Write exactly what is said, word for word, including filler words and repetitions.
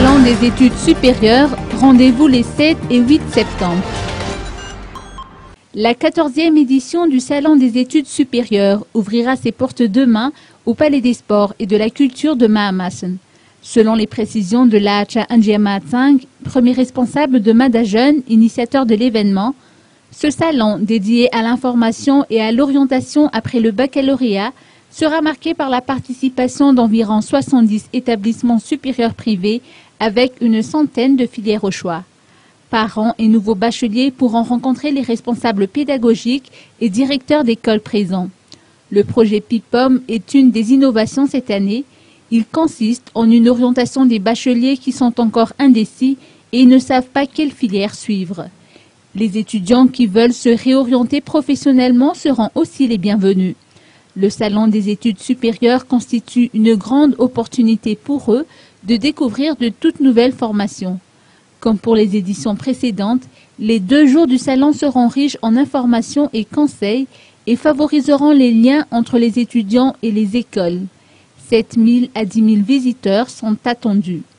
Salon des études supérieures, rendez-vous les sept et huit septembre. La quatorzième édition du Salon des études supérieures ouvrira ses portes demain au Palais des Sports et de la Culture de Mahamassen. Selon les précisions de Lacha Anjiamatsang, premier responsable de Mada Jeune, initiateur de l'événement, ce salon dédié à l'information et à l'orientation après le baccalauréat sera marqué par la participation d'environ soixante-dix établissements supérieurs privés avec une centaine de filières au choix. Parents et nouveaux bacheliers pourront rencontrer les responsables pédagogiques et directeurs d'écoles présents. Le projet Pipom est une des innovations cette année. Il consiste en une orientation des bacheliers qui sont encore indécis et ne savent pas quelle filière suivre. Les étudiants qui veulent se réorienter professionnellement seront aussi les bienvenus. Le Salon des études supérieures constitue une grande opportunité pour eux de découvrir de toutes nouvelles formations. Comme pour les éditions précédentes, les deux jours du salon seront riches en informations et conseils et favoriseront les liens entre les étudiants et les écoles. sept mille à dix mille visiteurs sont attendus.